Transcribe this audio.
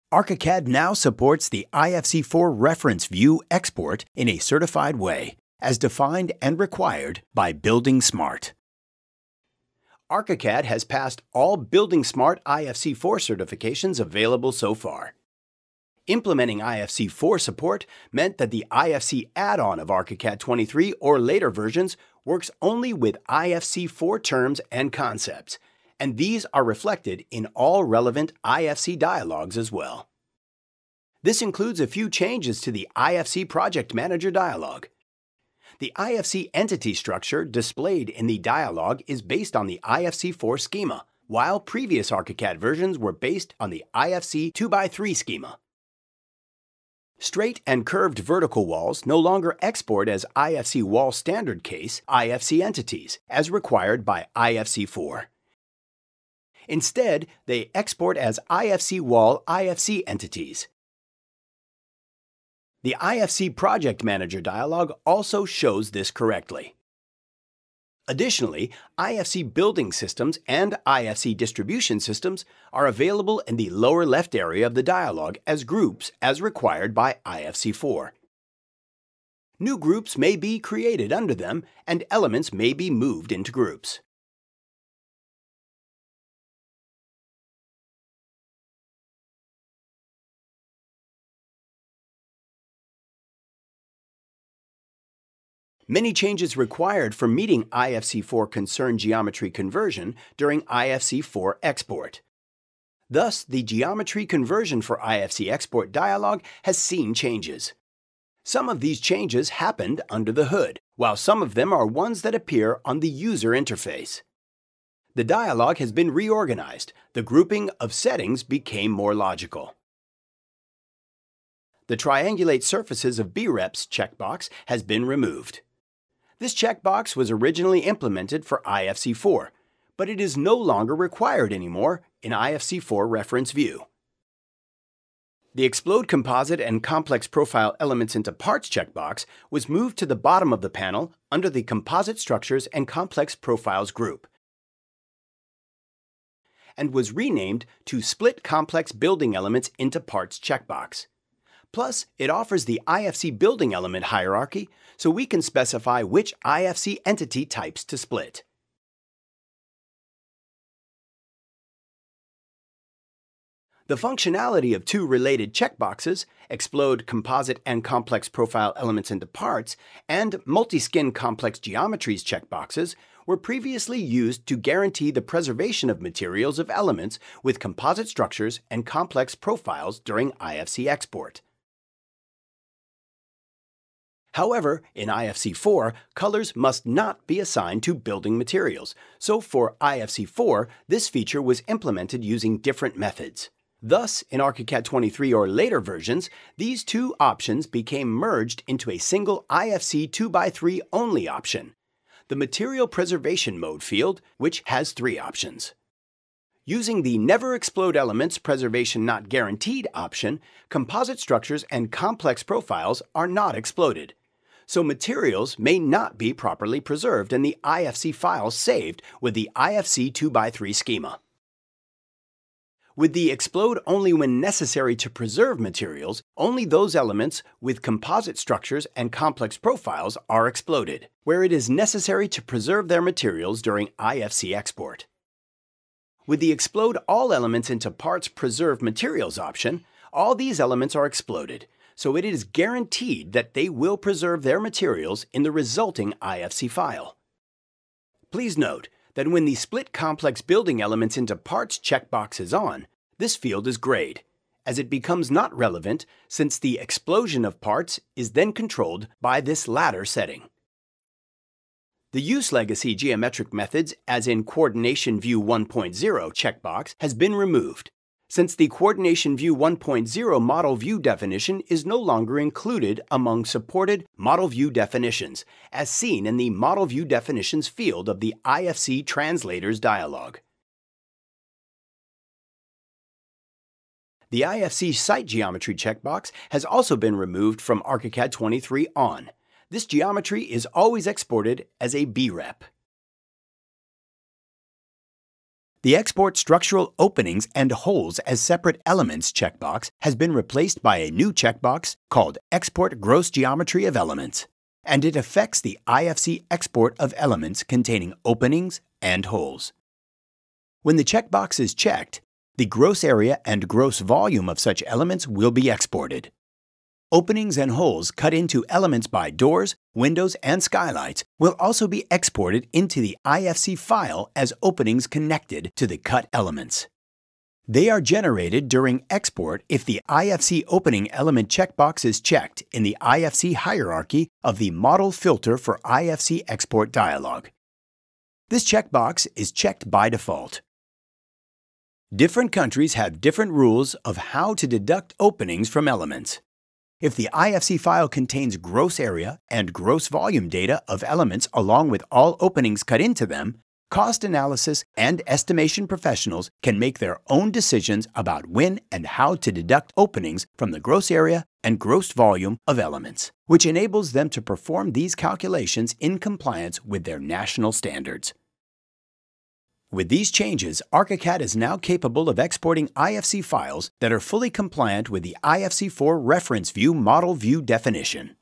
ArchiCAD now supports the IFC4 reference view export in a certified way, as defined and required by Building Smart. ArchiCAD has passed all Building Smart IFC4 certifications available so far. Implementing IFC4 support meant that the IFC add-on of ArchiCAD 23 or later versions works only with IFC4 terms and concepts, and these are reflected in all relevant IFC dialogues as well. This includes a few changes to the IFC Project Manager dialog. The IFC entity structure displayed in the dialog is based on the IFC4 schema, while previous ArchiCAD versions were based on the IFC 2x3 schema. Straight and curved vertical walls no longer export as IFC wall standard case IFC entities, as required by IFC4. Instead, they export as IFC wall IFC entities. The IFC Project Manager dialog also shows this correctly. Additionally, IFC building systems and IFC distribution systems are available in the lower left area of the dialog as groups as required by IFC4. New groups may be created under them, and elements may be moved into groups. Many changes required for meeting IFC4 concern geometry conversion during IFC4 export. Thus, the geometry conversion for IFC export dialog has seen changes. Some of these changes happened under the hood, while some of them are ones that appear on the user interface. The dialog has been reorganized. The grouping of settings became more logical. The Triangulate Surfaces of BREPS checkbox has been removed. This checkbox was originally implemented for IFC4, but it is no longer required anymore in IFC4 reference view. The Explode Composite and Complex Profile Elements into Parts checkbox was moved to the bottom of the panel under the Composite Structures and Complex Profiles group, and was renamed to Split Complex Building Elements into Parts checkbox. Plus, it offers the IFC building element hierarchy, so we can specify which IFC entity types to split. The functionality of two related checkboxes, Explode Composite and Complex Profile Elements into Parts, and Multi-Skin Complex Geometries checkboxes, were previously used to guarantee the preservation of materials of elements with composite structures and complex profiles during IFC export. However, in IFC4, colors must not be assigned to building materials, so for IFC4, this feature was implemented using different methods. Thus, in ArchiCAD 23 or later versions, these two options became merged into a single IFC 2x3 only option, the Material Preservation Mode field, which has three options. Using the Never Explode Elements Preservation Not Guaranteed option, composite structures and complex profiles are not exploded, so materials may not be properly preserved in the IFC files saved with the IFC 2x3 schema. With the Explode Only When Necessary to Preserve materials, only those elements with composite structures and complex profiles are exploded, where it is necessary to preserve their materials during IFC export. With the Explode All Elements into Parts Preserve Materials option, all these elements are exploded, so it is guaranteed that they will preserve their materials in the resulting IFC file. Please note that when the Split Complex Building Elements into Parts checkbox is on, this field is grayed, as it becomes not relevant since the explosion of parts is then controlled by this latter setting. The Use Legacy Geometric Methods, as in Coordination View 1.0 checkbox, has been removed, since the Coordination View 1.0 Model View definition is no longer included among supported Model View definitions, as seen in the Model View Definitions field of the IFC Translators dialog. The IFC Site Geometry checkbox has also been removed from ArchiCAD 23 on. This geometry is always exported as a BREP. The Export Structural Openings and Holes as Separate Elements checkbox has been replaced by a new checkbox called Export Gross Geometry of Elements, and it affects the IFC export of elements containing openings and holes. When the checkbox is checked, the gross area and gross volume of such elements will be exported. Openings and holes cut into elements by doors, windows, and skylights will also be exported into the IFC file as openings connected to the cut elements. They are generated during export if the IFC opening element checkbox is checked in the IFC hierarchy of the Model Filter for IFC Export dialog. This checkbox is checked by default. Different countries have different rules of how to deduct openings from elements. If the IFC file contains gross area and gross volume data of elements along with all openings cut into them, cost analysis and estimation professionals can make their own decisions about when and how to deduct openings from the gross area and gross volume of elements, which enables them to perform these calculations in compliance with their national standards. With these changes, ArchiCAD is now capable of exporting IFC files that are fully compliant with the IFC4 Reference View Model View definition.